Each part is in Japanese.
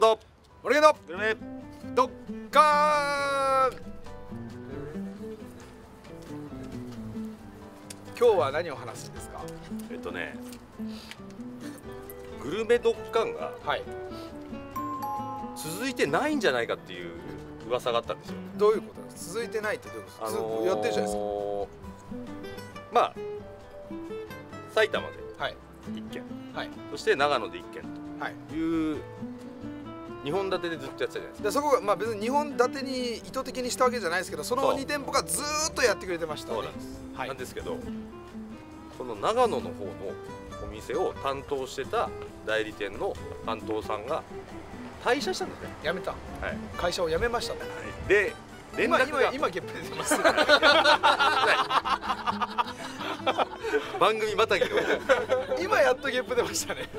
と俺のグルメドッカーン。今日は何を話すんですか？ グルメドッカンがはい。 続いてないんじゃないかっていう噂があったんですよ。 どういうことですか？続いてないってどういうことですか？やってるじゃないですか。 まあ埼玉ではい 1軒、 はいそして長野で1軒はい。 という2本立てでずっとやってたじゃないですか。 でそこがまあ別に2本立てに意図的にしたわけじゃないですけど、そのそう 2店舗がずーっとやってくれてましたね。 そうなんです、 はいなんですけど、この長野の方のお店を担当してた代理店の担当さんが退社したんですね。 辞めた。 はい、 会社を辞めましたね。 で連絡が今ゲップ出てます。 番組またぎの今やっとゲップ出ましたね。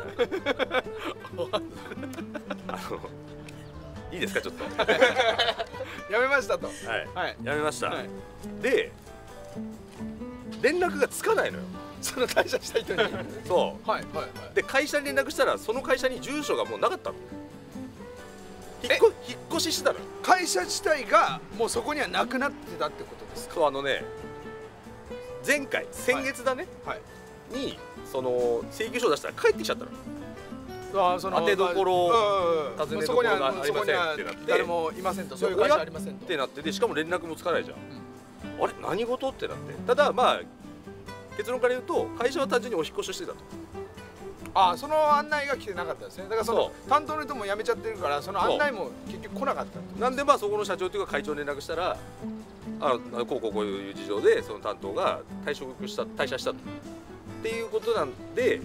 いいですかちょっと辞めましたと。 はい、 はい。 やめました、 はいで連絡がつかないのよ。 その退社した人に。はいそはいはうで会社に連絡したらその会社に住所がもうなかったの。引っ越ししてたのよ。 い。会社自体がもうそこにはなくなってたってことですか？ そう前回先月だね、 はい。 にその請求書を出したら帰ってきちゃったの。 そ当てどころ訪尋ねどころがありませんってなって誰もいませんと、そういう会社ありませんと。 ってなってでしかも連絡もつかないじゃん、あれ何事ってなって、ただまあ結論から言うと会社は単純にお引っ越ししてたと。 その案内が来てなかったですね。だからその担当の人も辞めちゃってるからその案内も結局来なかった。 なんでまあそこの社長というか会長に連絡したらこういう事情でその担当が退社したとっていうことなんで、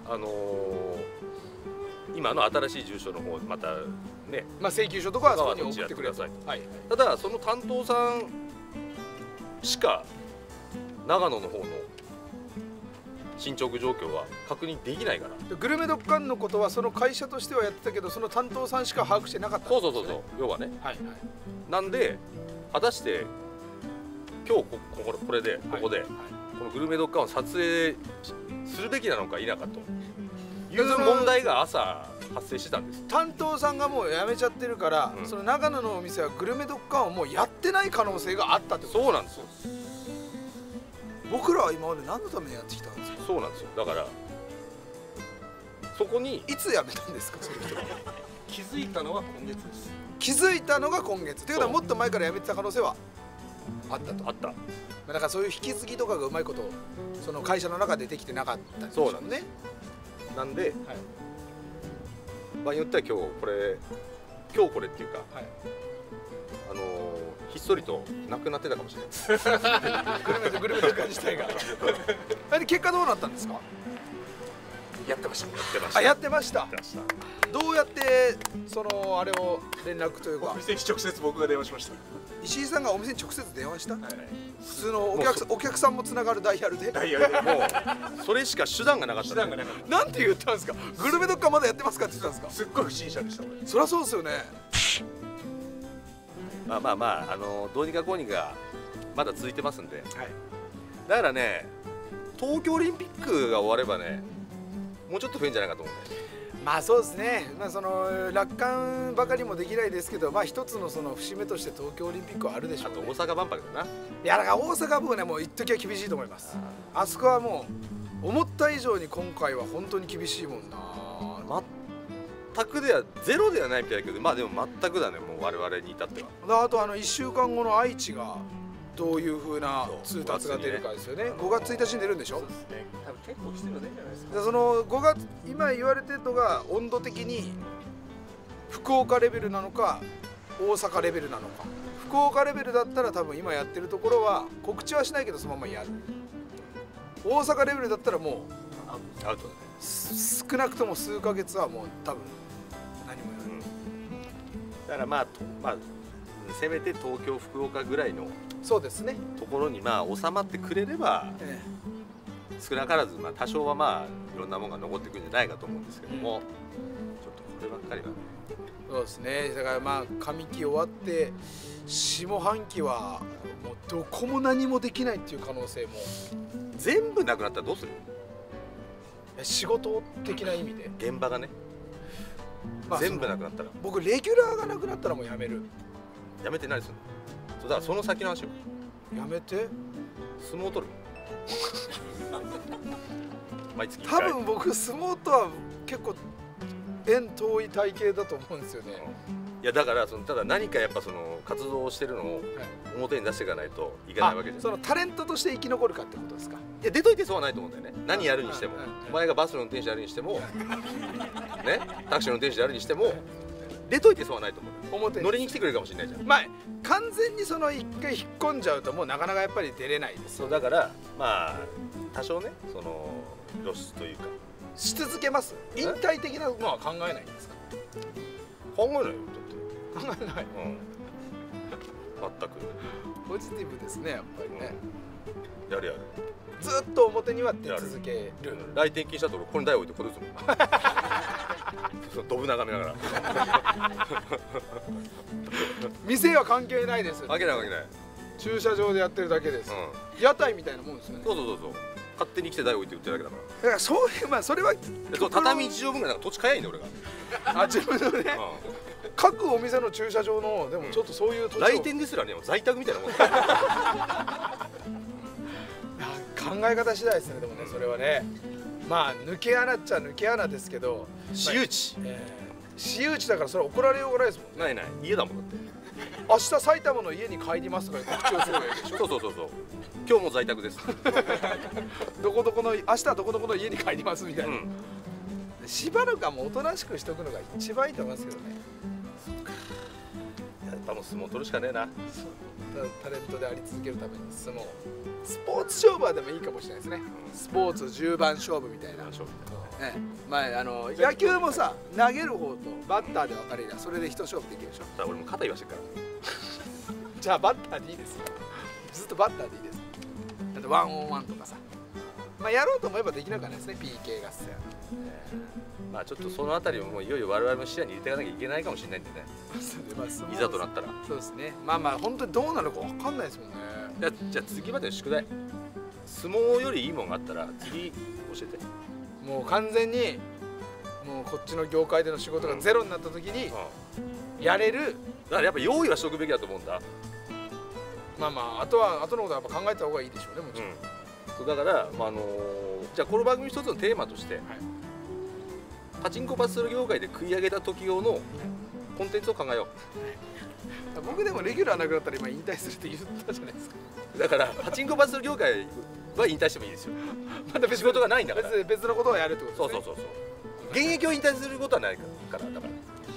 今の新しい住所の方またね、 まあ請求書とかはそこに送ってくれこっちやってくだはい。 ただその担当さんしか長野の方の進捗状況は確認できないから。 グルメドッカンのことはその会社としてはやってたけど、その担当さんしか把握してなかったんですよね。 そう要はね。 はいはい。 なんで果たして今日ここでここで、 はいこのグルメドッカンを撮影するべきなのか否かという問題が朝発生してたんです。 担当さんがもう辞めちゃってるから、 うんその長野のお店はグルメドッカンをもうやってない可能性があったってことそうなんですよ。 僕らは今まで何のためにやってきたんですか？ そうなんですよ。だからそこにいつ辞めたんですか？その人気づいたのは今月です。 気づいたのが今月ということはもっと前から辞めてた可能性はあったと。 あった。 だからそういう引き継ぎとかがうまいことその会社の中でできてなかったんでしょそうなんね。 なんで、 はい場合によっては今日これっていうか、 はい。 ひっそりとなくなってたかもしれないです。 グルメドッカン自体が。結果どうなったんですか？ やってました。 やってましたやってました。 どうやってそのあれを連絡というか、 店に直接僕が電話しました。 石井さんがお店に直接電話した、 はい、 普通のお客さんもつながるダイヤルでダイヤルでもうそれしか手段がなかった。 手段がなかっなんて言ったんですか？グルメドッカンまだやってますかって言ったんですか？ た。すっごい不審者でした。俺そりゃそうですよね。 まあどうにかこうにかまだ続いてますんで、 はい。 だからね東京オリンピックが終わればねもうちょっと増えるんじゃないかと思うんだよ。 まあそうですね。まあその楽観ばかりもできないですけど、まあ一つのその節目として東京オリンピックはあるでしょうね。 あと大阪万博だな。 いやだから大阪僕ねもう一時は厳しいと思います。あそこはもう思った以上に今回は本当に厳しいもんな。 全くではゼロではないみたいだけど、まあでも全くだね、もう我々に至っては。 あと1週間後の愛知がどういう風な通達が出るかですよね。5月1日に出るんでしょ。 そうですね。多分結構来てるんじゃないですか。 でその5月今言われてるのが温度的に福岡レベルなのか大阪レベルなのか。福岡レベルだったら多分今やってるところは告知はしないけどそのままやる。大阪レベルだったらもうアウトだね。 少なくとも数ヶ月はもう多分何もやる。 だからまあせめて東京福岡ぐらいのそうですね。 ところにまあ収まってくれれば、少なからずまあ多少はまあいろんなものが残ってくるんじゃないかと思うんですけども、ちょっとこればっかりはね。 そうですね。だからまあ上期終わって下半期はもうどこも何もできないっていう可能性も。 全部なくなったらどうする？ 仕事的な意味で。 現場がね。 まあ全部なくなったら僕レギュラーがなくなったらもうやめる。 やめて何するの。そうだからその先の話よ。 やめて。 相撲取る毎月1 多回。 分僕相撲とは結構遠遠い体型だと思うんですよね。 いやだからただ何かやっぱ活動をしてるのを表に出していかないといけないわけじゃん。 そのタレントとして生き残るかってことですか。 いや出といてそうはないと思うんだよね。何やるにしても、お前がバスの運転手やるにしてもね、タクシーの運転手やるにしても出といてそうはないと思う。 表に乗りに来てくれるかもしれないじゃん。 まあ完全に一回引っ込んじゃうともうなかなかやっぱり出れないです。 そうだからまあ多少ね露出というかし続けます。引退的なのは考えないんですか。 考えないよだって。 考えない。 全くポジティブですねやっぱりね。 やるやる。 ずっと表には出続ける。 来店禁止だと俺ここに台置いてこれ打つもん。ドブ眺めながら。 店は関係ないです。 関係ない関係ない。 駐車場でやってるだけです。屋台みたいなもんですよね。 そう勝手に来て台置いて売ってるだけだから。 だからそういうまあそれは畳1畳分ぐらい土地買えんね俺が。 自分のね。各お店の駐車場のでもちょっとそういう土地を来店ですらね在宅みたいなもん。考え方次第ですね。でもねそれはねまあ抜け穴っちゃ抜け穴ですけど私有地。 私有地だからそれは怒られようがないですもんね。 ないない家だもんだって。 明日埼玉の家に帰りますとか告知をすればいいでしょ。 そう今日も在宅です。 どこどこの明日はどこどこの家に帰りますみたいな。しばらくはもうおとなしくしとくのが一番いいと思いますけどね。 やっぱもう相撲取るしかねえな。 タレントであり続けるために相撲スポーツ勝負はでもいいかもしれないですね。スポーツ10番勝負みたいな。まあ野球もさ投げる方とバッターで分かれりゃそれで一勝負できるでしょ。 俺も肩言わしてるから。 じゃあバッターでいいですよ。ずっとバッターでいいです。だって1-on-1とかさまあやろうと思えばできなくはないですね。 PK 合戦。 まあちょっとそのあたりももういよいよ我々も視野に入れていかなきゃいけないかもしれないんでね。いざとなったら。 そうですね。まあ本当にどうなるか分かんないですもんね。 じゃあ次までの宿題、相撲よりいいもんがあったら次教えて。 もう完全にもうこっちの業界での仕事がゼロになった時にやれる。 だからやっぱ用意はしておくべきだと思うんだ。 まあ後のことはやっぱ考えた方がいいでしょうねもちろん。 そうだからじゃあこの番組一つのテーマとして、パチンコパチスロ業界で食い上げた時用のコンテンツを考えよう。僕でもレギュラーなくなったら今引退するって言ったじゃないですか。 だからパチンコパチスロ業界は引退してもいいですよ。また仕事がないんだから。 別のことをやるってことですね。 そう現役を引退することはないからだから。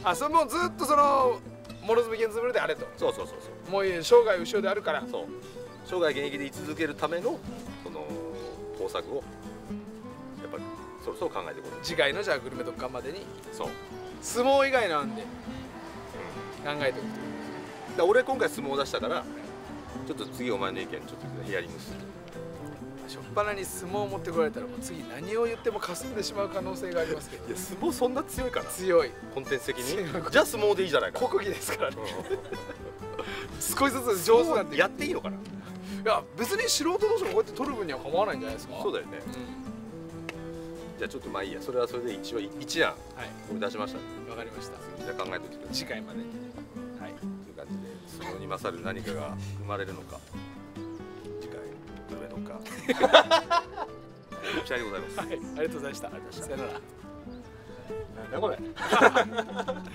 それもずっとものづむけんつぶるであれと。 そうもう生涯後ろであるから。 生涯現役で居続けるための方策をやっぱりそろそろ考えていこう。 次回のじゃあグルメ特艦までにそう相撲以外なんで考えておく。 俺今回相撲を出したからちょっと次お前の意見ちょっとヒアリングする。 初っ端に相撲を持ってこられたらもう次何を言っても霞んでしまう可能性がありますけど。 いや相撲そんな強いかな。 強い。 コンテンツ的にじゃあ相撲でいいじゃないか。 国技ですからね。少しずつ上手なんてやっていいのかな。 いや別に素人同士もこうやって取る分には構わないんじゃないですか。 そうだよね。じゃあちょっとまあいいや。それはそれで一応一案出しました。 わかりました。 じゃあ考えておいてください。 次回までに。 はい。という感じで相撲に勝る何かが生まれるのか。次回グルメのか。ご期待でございます。 はい。ありがとうございました。さよなら。 なんだこれ。